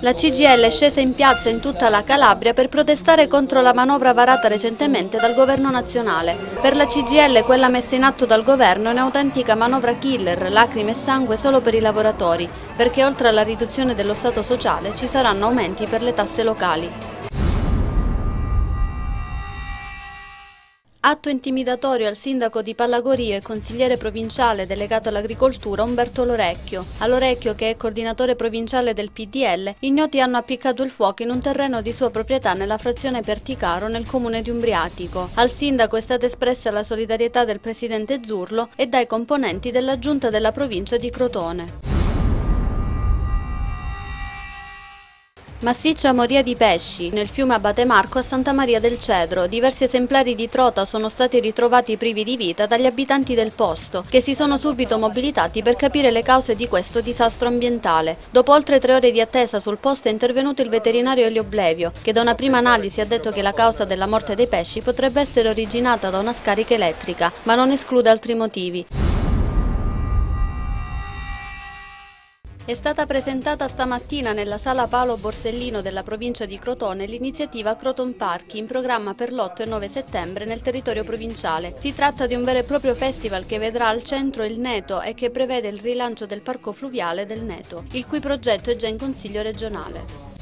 La CGIL è scesa in piazza in tutta la Calabria per protestare contro la manovra varata recentemente dal governo nazionale. Per la CGIL quella messa in atto dal governo è un'autentica manovra killer, lacrime e sangue solo per i lavoratori, perché oltre alla riduzione dello Stato sociale ci saranno aumenti per le tasse locali. Atto intimidatorio al sindaco di Pallagorio e consigliere provinciale delegato all'agricoltura Umberto Lorecchio. A Lorecchio, che è coordinatore provinciale del PDL, ignoti hanno appiccato il fuoco in un terreno di sua proprietà nella frazione Perticaro nel comune di Umbriatico. Al sindaco è stata espressa la solidarietà del presidente Zurlo e dai componenti della giunta della provincia di Crotone. Massiccia moria di pesci. Nel fiume Abate Marco a Santa Maria del Cedro diversi esemplari di trota sono stati ritrovati privi di vita dagli abitanti del posto, che si sono subito mobilitati per capire le cause di questo disastro ambientale. Dopo oltre 3 ore di attesa sul posto è intervenuto il veterinario Elio Blevio, che da una prima analisi ha detto che la causa della morte dei pesci potrebbe essere originata da una scarica elettrica, ma non esclude altri motivi. È stata presentata stamattina nella sala Paolo Borsellino della provincia di Crotone l'iniziativa Croton Park, in programma per l'8 e 9 settembre nel territorio provinciale. Si tratta di un vero e proprio festival che vedrà al centro il Neto e che prevede il rilancio del parco fluviale del Neto, il cui progetto è già in consiglio regionale.